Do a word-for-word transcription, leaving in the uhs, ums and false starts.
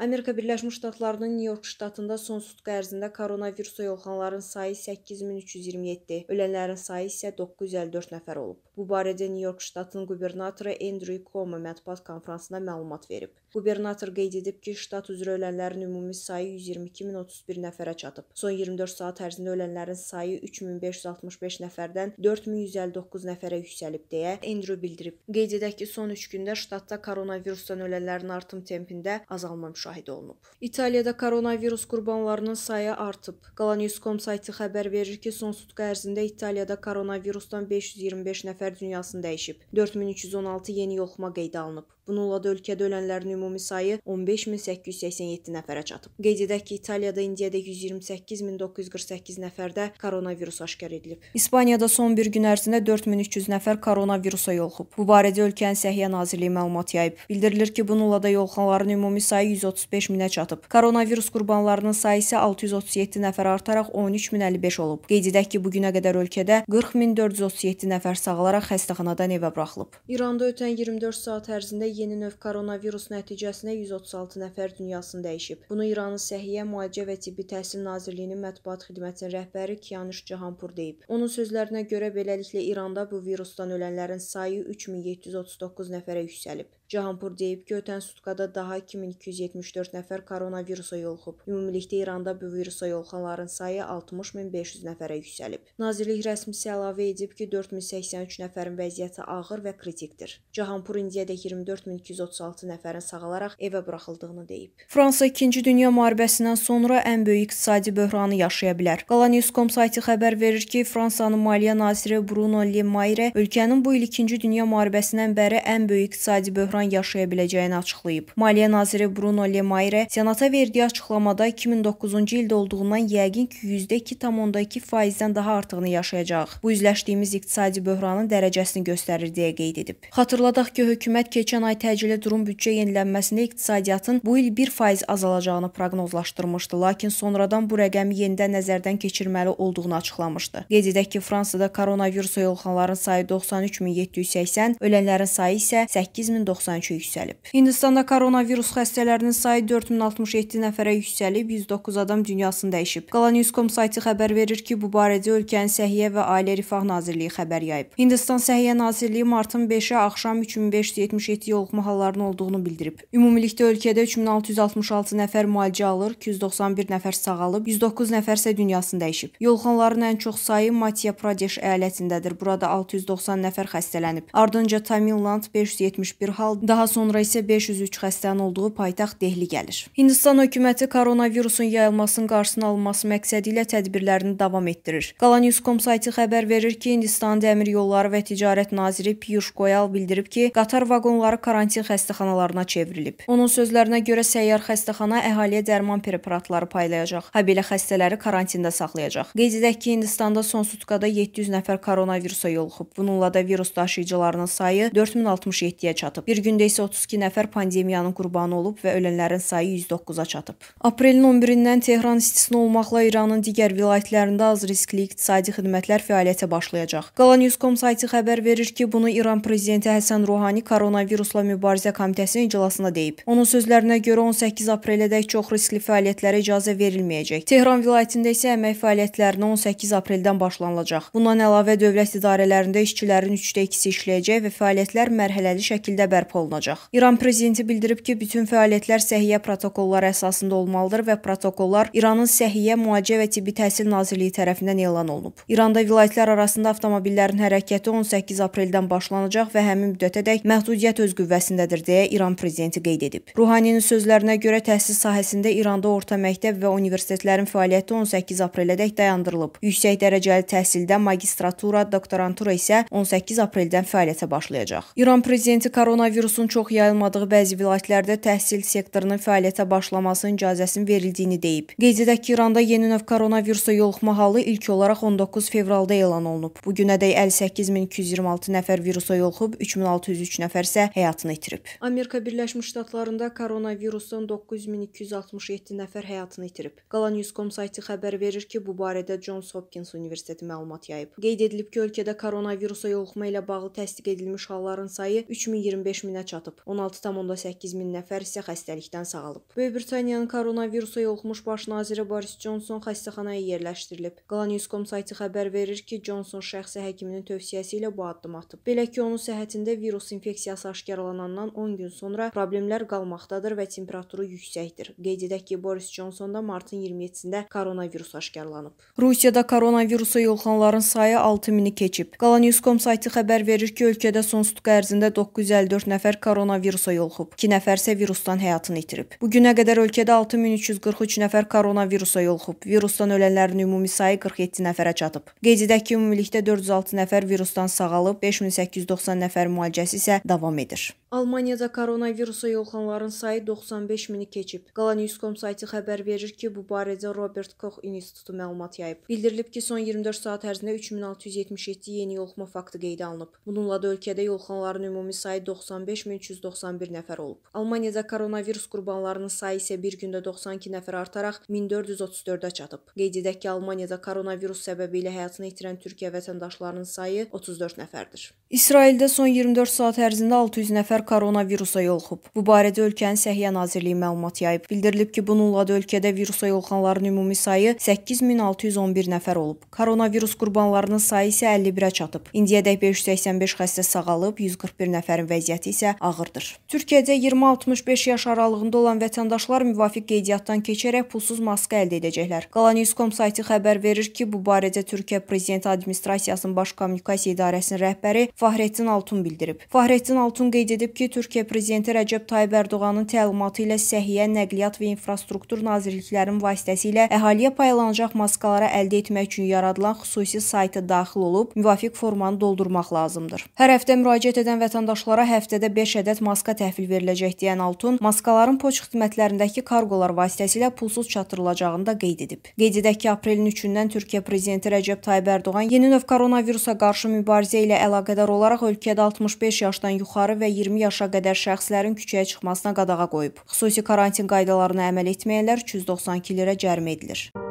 Amerika Birləşmiş Ştatlarının Nyu-York ştatında son sutqa ərzində koronavirusa yoluxanların sayı səkkiz min üç yüz iyirmi yeddi, ölənlərin sayı isə doqquz yüz əlli dörd nəfər olub. Bu barədə Nyu-York ştatının qubernatoru Andrew Cuomo mətbuat konfransında məlumat verib. Qubernator qeyd edib ki, ştat üzrə ölənlərin ümumi sayı yüz iyirmi iki min otuz bir nəfərə çatıb. Son iyirmi dörd saat ərzində ölənlərin sayı üç min beş yüz altmış beş nəfərdən dörd min yüz əlli doqquz nəfərə yüksəlib deyə Andrew bildirib. Qeyd edək ki, son üç gündə ştatda koronavirusdan ölənlərin artım tempində azalma müşahidə olunub. İtaliyada koronavirus qurbanlarının sayı artıb. Qalanews nöqtə com sayti xəbər verir ki, son sutqa ərzində İtaliyada koronavirusdan beş yüz iyirmi beş nəfər dünyasını dəyişib. dörd min üç yüz on altı yeni yoluxma qeydə alınıb. Bununla da ölkədə ölənlərin ümumi sayı on beş min səkkiz yüz səksən yeddi nəfərə çatıb. Qeyd edək ki, İtaliyada indiyədək yüz iyirmi səkkiz min doqquz yüz qırx səkkiz nəfərdə koronavirus aşkar edilib. İspaniyada son bir gün ərzində dörd min üç yüz nəfər koronavirusa yoluxub. Bu barədə ölkənin Səhiyyə Nazirliyi məlumat yayıb. Bildirilir ki, bununla da yoluxanların ümumi sayı yüz otuz beş minə çatıb. Koronavirus qurbanlarının sayı isə altı yüz otuz yeddi nəfər artaraq on üç min əlli beş olub. Qeyd edək ki, bu günə qədər ölkədə qırx min dörd yüz otuz yeddi nəfər sağalaraq xəstəxanadan evə buraxılıb. İranda ötən iyirmi dörd saat ərzində yeni növ koronavirus nəticəsində yüz otuz altı nəfər dünyasını dəyişib. Bunu İranın Səhiyyə, Müalicə və Tibbi Təhsil Nazirliyinin mətbuat xidmətinin rəhbəri Kianush Cahanpur deyib. Onun sözlərinə görə beləliklə İranda bu virusdan ölənlərin sayı üç min yeddi yüz otuz doqquz nəfərə yüksəlib. Cahanpur deyib ki, ötən sutqada daha iki min iki yüz yetmiş dörd nəfər koronavirusa yoluxub. Ümumilikdə İranda bu virusa yoluxanların sayı altmış min beş yüz nəfərə yüksəlib. Nazirlik rəsmisi əlavə edib ki, dörd min səksən üç nəfərin vəziyyəti ağır və kritikdir. Cahanpur indiyədək iyirmi dörd min iki yüz otuz altı nəfərin sağalaraq evə buraxıldığını deyib. Fransa ikinci Dünya müharibəsindən sonra ən böyük iqtisadi böhranı yaşaya bilər. Qalanews nöqtə com sayti xəbər verir ki, Fransanın maliyyə naziri Bruno Le Maire ölkənin bu il ikinci Dünya müharibəsindən bəri ən böyük iqtisadi böhran yaşaya biləcəyini açıqlayıb. Maliyyə naziri Bruno Le Maire senata verdiyi açıqlamada iki min doqquzuncu ildə olduğundan yəqin ki, yüzdə iki tam onda iki faizdən daha artığını yaşayacaq. Bu üzləşdiyimiz iqtisadi böhranın dərəcəsini göstərir deyə qeyd edib. Xatırladaq ki, hökumət keçən ay təcili durum büdcə yenilənməsində iqtisadiyyatın bu il bir faiz azalacağını proqnozlaşdırmışdı, lakin sonradan bu rəqəmi yenidən nəzərdən keçirməli olduğunu açıqlamışdı. Qeyd edək ki, Fransada koronavirusa yoluxanların sayı doxsan üç min yeddi yüz səksən, ölənlərin sayı isə səkkiz min doxsan üçə yüksəlib. Hindistanda koronavirus xəstələrinin sayı dörd min altmış yeddi nəfərə yüksəlib, yüz doqquz adam dünyasını dəyişib. Qalanews nöqtə com sayti xəbər verir ki, bu barədə ölkənin Səhiyyə və Ailə Rifah Nazirliyi xəbər yayıb. Hindistan Səhiyyə Nazirliyi martın beşi axşam üç min beş yüz yetmiş yeddi yoluxma hallarının olduğunu bildirib. Ümumilikdə ölkədə üç min altı yüz altmış altı nəfər müalicə alır, iki yüz doxsan bir nəfər sağalıb, yüz doqquz nəfər isə dünyasını dəyişib. Yoluxanların ən çox sayı Madhya Pradesh əyalətindədir. Burada altı yüz doxsan nəfər xəstələnib. Ardınca Tamil Nadu beş yüz yetmiş bir hal, daha sonra isə beş yüz üç xəstənin olduğu paytaxt Dehli gəlir. Hindistan hökuməti koronavirusun yayılmasının qarşısının alınması məqsədi ilə tədbirlərini davam etdirir. Qalanews nöqtə com sayti xəbər verir ki, Hindistan Dəmir Yolları və Ticarət naziri Piyush Goyal bildirib ki, qatar vaqonları karantin xəstəxanalarına çevrilib. Onun sözlərinə görə səyyar xəstəxana əhaliyə dərman preparatları paylayacaq. Habelə xəstələri karantində saxlayacaq. Qeyd edək ki, Hindistanda son sutqada yeddi yüz nəfər koronavirusa yoluxub. Bununla da virus daşıyıcılarının sayı dörd min altmış yeddiyə çatıb. Bir gündə isə otuz iki nəfər pandemiyanın qurbanı olub və ölənlərin sayı yüz doqquza çatıb. Aprelin on birindən Tehran istisna olmaqla İranın digər vilayətlərində az riskli iqtisadi xidmətlər fəaliyyətə başlayacaq. Qalanews nöqtə com sayti xəbər verir ki, bunu İran prezidenti Həsən Ruhani koronavirusla mübarizə komitəsinin iclasında deyib. Onun sözlərinə görə on səkkiz aprelədək çox riskli fəaliyyətlərə icazə verilməyəcək. Tehran vilayətində isə əmək fəaliyyətlərinə on səkkiz apreldən başlanılacaq. Bundan əlavə dövlət idarələrində işçilərin üçdə ikisi işləyəcək və fəaliyyətlər mərhələli şəkildə bərpa olunacaq. İran prezidenti bildirib ki, bütün fəaliyyətlər səhiyyə protokolları əsasında olmalıdır və protokollar İranın Səhiyyə, Müalicə və Tibbi Təhsil Nazirliyi tərəfindən elan olunub. İranda vilayətlər arasında avtomobillərin hərəkəti on səkkiz apreldən başlanacaq və həmin müddətədək məhdudiyyət öz qüvvəsindədir deyə İran prezidenti qeyd edib. Ruhaninin sözlərinə görə təhsil sahəsində İranda orta məktəb və universitetlərin fəaliyyəti on səkkiz aprelədək dayandırılıb. Yüksək dərəcəli təhsildə magistratura, doktorantura isə on səkkiz apreldən fəaliyyətə başlayacaq. İran prezidenti koronavirusun çox yayılmadığı bəzi vilayətlərdə təhsil sektorunun fəaliyyətə başlamasının icazəsinin verildiyini deyib. Qeyd edək ki, İranda yeni növ koronavirusa yoluxma halı ilk olaraq on doqquz fevralda elan olunub. Bu günədək əlli səkkiz min iki yüz iyirmi altı nəfər virusa yoluxub, üç min altı yüz üç nəfər isə həyatını itirib. Amerika Birləşmiş Ştatlarında koronavirusdan doqquz min iki yüz altmış yeddi nəfər həyatını itirib. Qalanews nöqtə com sayti xəbər verir ki, bu barədə Johns Hopkins Universiteti məlumat yayıb. Qeyd edilib ki, ölkədə koronavirusa yoluxma ilə bağlı təsdiq edilmiş halların sayı üç min iyirmi beş minə mindən çatıb. on altı tam onda səkkiz min nəfər isə xəstəlikdən sağalıb. Böyük Britaniyanın koronavirusa yoluxmuş baş naziri Boris Johnson xəstəxanaya yerləşdirilib. Qalan News nöqtə com sayti xəbər verir ki, Johnson şəxsi həkiminin tövsiyəsi ilə bu addım atıb. Belə ki, onun səhhətində virus infeksiyası aşkarlanandan on gün sonra problemlər qalmaqdadır və temperaturu yüksəkdir. Qeyd edək ki, Boris Johnsonda martın iyirmi yeddisində koronavirus aşkarlanıb. Rusiyada koronavirusa yoluxanların sayı altı mini keçib. Qalan News nöqtə com sayti xəbər verir ki, ölkədə son sutqa ərzində doqquz yüz əlli dörd nəfər koronavirusa yoluxub. iki nəfər isə virusdan həyatını itirib. Bu günə qədər ölkədə altı min üç yüz qırx üç nəfər koronavirusa yoluxub. Virusdan ölənlərin ümumi sayı qırx yeddi nəfərə çatıb. Qeyd edək ki, ümumilikdə dörd yüz altı nəfər virusdan sağalıb, beş min səkkiz yüz doxsan nəfər müalicəsi isə davam edir. Almaniyada koronavirusa yoluxanların sayı doxsan beş mini keçib. Qalan News nöqtə com sayti xəbər verir ki, bu barədə Robert Koch İnstitutu məlumat yayıb. Bildirilib ki, son iyirmi dörd saat ərzində üç min altı yüz yetmiş yeddi yeni yoluxma faktı qeydə alınıb. Bununla da ölkədə yoluxanların ümumi sayı doxsan beş min üç yüz doxsan bir nəfər olub. Almaniyada koronavirus qurbanlarının sayı isə bir gündə doxsan iki nəfər artaraq min dörd yüz otuz dördə çatıb. Qeyd edək ki, Almaniyada koronavirus səbəbilə həyatını itirən Türkiyə vətəndaşlarının sayı otuz dörd nəfərdir. İsraildə son iyirmi dörd saat ərzində altı yüz nəfər koronavirusa yoluxub. Bu barədə ölkənin Səhiyyə Nazirliyi məlumat yayıb. Bildirilib ki, bununla da ölkədə virusa yoluxanların ümumi sayı səkkiz min altı yüz on bir nəfər olub. Koronavirus qurbanlarının sayı isə əlli birə çatıb. İndiyədək beş yüz səksən beş xəstə sağalıb, yüz qırx bir nəfərin vəziyyəti isə ağırdır. Türkiyədə iyirmi altmış beş yaş aralığında olan vətəndaşlar müvafiq qeydiyyatdan keçərək pulsuz maska əldə edəcəklər. Qalan News nöqtə com sayti xəbər verir ki, bu barədə Türkiyə Prezidenti Administrasiyasının Baş Kommunikasiya İdarəsinin rəhbəri Fahrettin Altun bildirib. Fahrettin Altun qeyd edib ki, Türkiyə Prezidenti Rəcəb Tayyib Ərdoğanın təlimatı ilə Səhiyyə, Nəqliyyat və İnfrastruktur Nazirliklərinin vasitəsilə əhaliyə paylanacaq maskaları əldə etmək üçün yaradılan xüsusi sayta daxil olub, müvafiq formanı doldurmaq lazımdır. Hər həftə müraciət edən vətəndaşlara həftədə beş ədəd maska təhvil veriləcək deyən Altun, maskaların poçt xidmətlərindəki kargolar vasitəsilə pulsuz çatdırılacağını da qeyd edib. Qeyd edək ki, aprelin üçündən Türkiyə Prezidenti Rəcəb Tayyib Ərdoğan yeni növ koronavirusa qarşı mübarizə ilə əlaqədar olaraq ölkədə altmış beş yaşdan yuxarı və iyirmi yaşa qədər şəxslərin küçəyə çıxmasına qadağa qoyub. Xüsusi karantin qaydalarına əməl etməyənlər üç yüz doxsan iki lirə cərimə edilir.